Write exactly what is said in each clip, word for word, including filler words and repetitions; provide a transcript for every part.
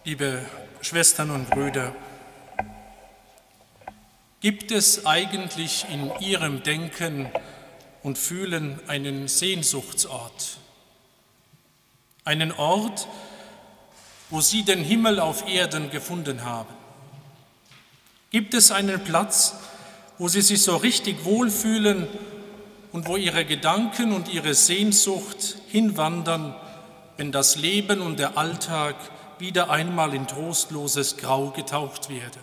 Liebe Schwestern und Brüder, gibt es eigentlich in Ihrem Denken und Fühlen einen Sehnsuchtsort? Einen Ort, wo Sie den Himmel auf Erden gefunden haben? Gibt es einen Platz, wo Sie sich so richtig wohlfühlen und wo Ihre Gedanken und Ihre Sehnsucht hinwandern, wenn das Leben und der Alltag wieder einmal in trostloses Grau getaucht werden?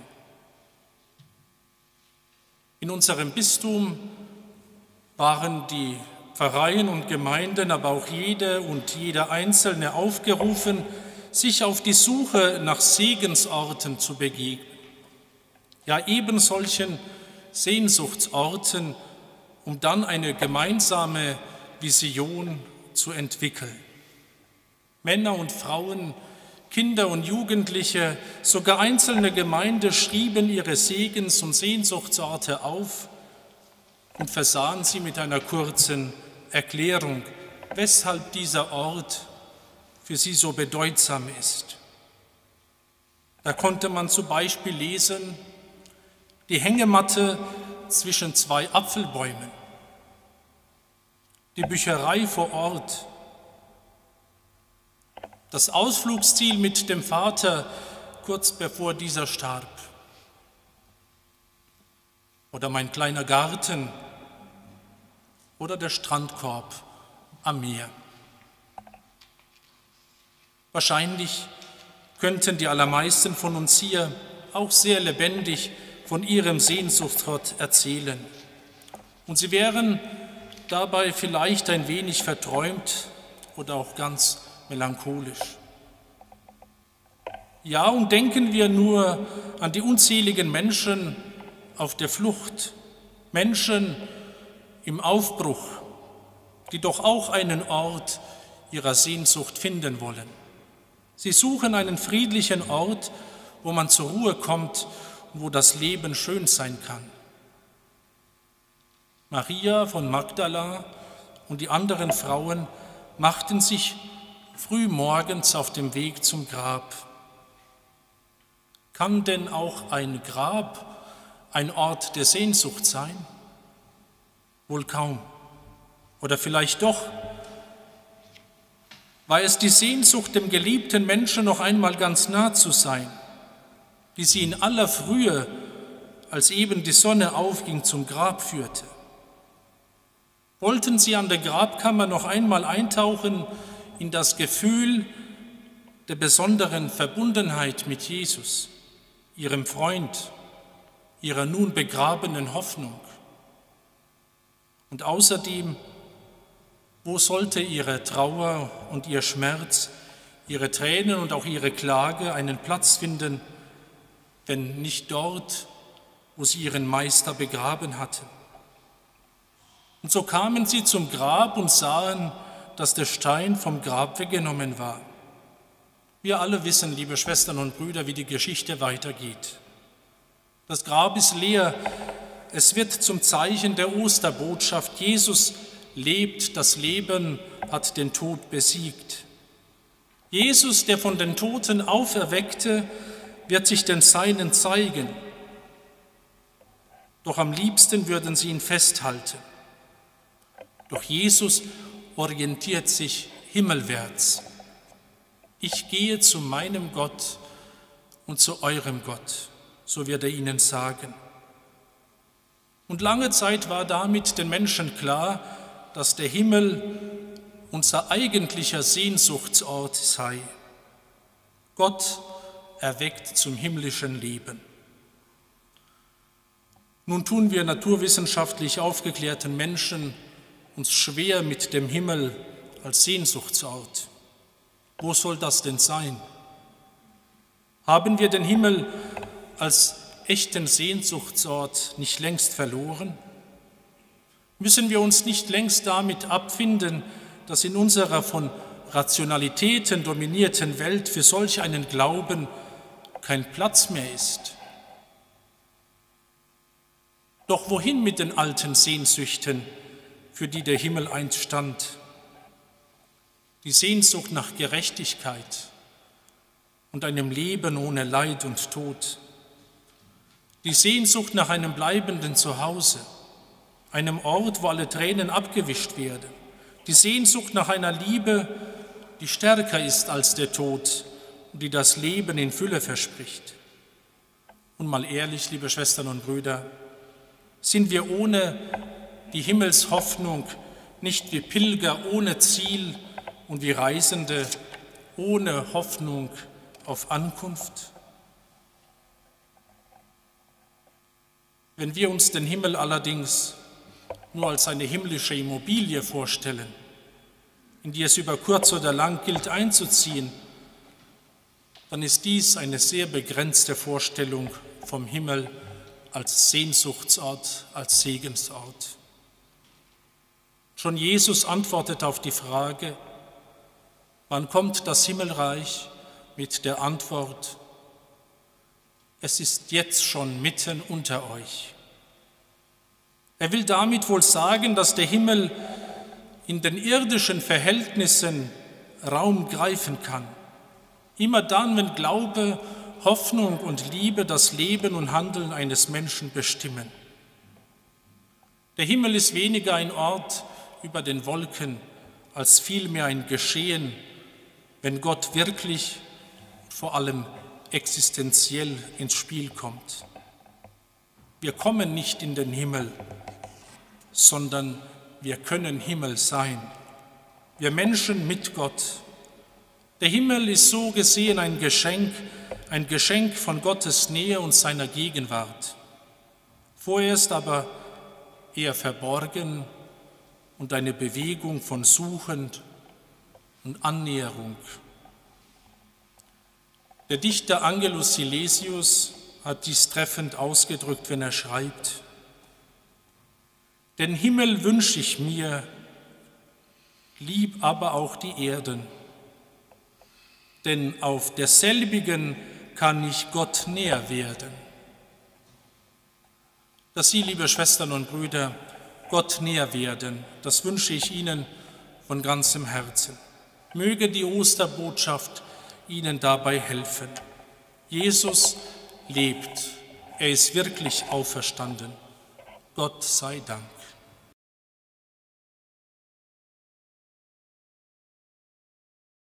In unserem Bistum waren die Pfarreien und Gemeinden, aber auch jede und jeder Einzelne aufgerufen, sich auf die Suche nach Segensorten zu begeben. Ja, eben solchen Sehnsuchtsorten, um dann eine gemeinsame Vision zu entwickeln. Männer und Frauen, Kinder und Jugendliche, sogar einzelne Gemeinden schrieben ihre Segens- und Sehnsuchtsorte auf und versahen sie mit einer kurzen Erklärung, weshalb dieser Ort für sie so bedeutsam ist. Da konnte man zum Beispiel lesen: die Hängematte zwischen zwei Apfelbäumen, die Bücherei vor Ort, das Ausflugsziel mit dem Vater kurz bevor dieser starb, oder mein kleiner Garten oder der Strandkorb am Meer. Wahrscheinlich könnten die allermeisten von uns hier auch sehr lebendig von ihrem Sehnsuchtsort erzählen. Und sie wären dabei vielleicht ein wenig verträumt oder auch ganz melancholisch. Ja, und denken wir nur an die unzähligen Menschen auf der Flucht, Menschen im Aufbruch, die doch auch einen Ort ihrer Sehnsucht finden wollen. Sie suchen einen friedlichen Ort, wo man zur Ruhe kommt und wo das Leben schön sein kann. Maria von Magdala und die anderen Frauen machten sich früh morgens auf dem Weg zum Grab. Kann denn auch ein Grab ein Ort der Sehnsucht sein? Wohl kaum. Oder vielleicht doch. War es die Sehnsucht, dem geliebten Menschen noch einmal ganz nah zu sein, die sie in aller Frühe, als eben die Sonne aufging, zum Grab führte? Wollten sie an der Grabkammer noch einmal eintauchen in das Gefühl der besonderen Verbundenheit mit Jesus, ihrem Freund, ihrer nun begrabenen Hoffnung? Und außerdem, wo sollte ihre Trauer und ihr Schmerz, ihre Tränen und auch ihre Klage einen Platz finden, wenn nicht dort, wo sie ihren Meister begraben hatten? Und so kamen sie zum Grab und sahen, dass der Stein vom Grab weggenommen war. Wir alle wissen, liebe Schwestern und Brüder, wie die Geschichte weitergeht. Das Grab ist leer. Es wird zum Zeichen der Osterbotschaft: Jesus lebt, das Leben hat den Tod besiegt. Jesus, der von den Toten auferweckte, wird sich den Seinen zeigen. Doch am liebsten würden sie ihn festhalten. Doch Jesus orientiert sich himmelwärts. Ich gehe zu meinem Gott und zu eurem Gott, so wird er ihnen sagen. Und lange Zeit war damit den Menschen klar, dass der Himmel unser eigentlicher Sehnsuchtsort sei. Gott erweckt zum himmlischen Leben. Nun tun wir naturwissenschaftlich aufgeklärten Menschen uns schwer mit dem Himmel als Sehnsuchtsort. Wo soll das denn sein? Haben wir den Himmel als echten Sehnsuchtsort nicht längst verloren? Müssen wir uns nicht längst damit abfinden, dass in unserer von Rationalitäten dominierten Welt für solch einen Glauben kein Platz mehr ist? Doch wohin mit den alten Sehnsüchten, für die der Himmel einst stand? Die Sehnsucht nach Gerechtigkeit und einem Leben ohne Leid und Tod. Die Sehnsucht nach einem bleibenden Zuhause, einem Ort, wo alle Tränen abgewischt werden. Die Sehnsucht nach einer Liebe, die stärker ist als der Tod und die das Leben in Fülle verspricht. Und mal ehrlich, liebe Schwestern und Brüder, sind wir ohne die Himmelshoffnung nicht wie Pilger ohne Ziel und wie Reisende ohne Hoffnung auf Ankunft? Wenn wir uns den Himmel allerdings nur als eine himmlische Immobilie vorstellen, in die es über kurz oder lang gilt einzuziehen, dann ist dies eine sehr begrenzte Vorstellung vom Himmel als Sehnsuchtsort, als Segensort. Schon Jesus antwortet auf die Frage, wann kommt das Himmelreich, mit der Antwort, es ist jetzt schon mitten unter euch. Er will damit wohl sagen, dass der Himmel in den irdischen Verhältnissen Raum greifen kann. Immer dann, wenn Glaube, Hoffnung und Liebe das Leben und Handeln eines Menschen bestimmen. Der Himmel ist weniger ein Ort über den Wolken, als vielmehr ein Geschehen, wenn Gott wirklich, vor allem existenziell ins Spiel kommt. Wir kommen nicht in den Himmel, sondern wir können Himmel sein. Wir Menschen mit Gott. Der Himmel ist so gesehen ein Geschenk, ein Geschenk von Gottes Nähe und seiner Gegenwart. Vorerst aber eher verborgen und eine Bewegung von Suchend und Annäherung. Der Dichter Angelus Silesius hat dies treffend ausgedrückt, wenn er schreibt: Den Himmel wünsch ich mir, lieb aber auch die Erden, denn auf derselbigen kann ich Gott näher werden. Dass Sie, liebe Schwestern und Brüder, Gott näher werden, das wünsche ich Ihnen von ganzem Herzen. Möge die Osterbotschaft Ihnen dabei helfen. Jesus lebt, er ist wirklich auferstanden. Gott sei Dank.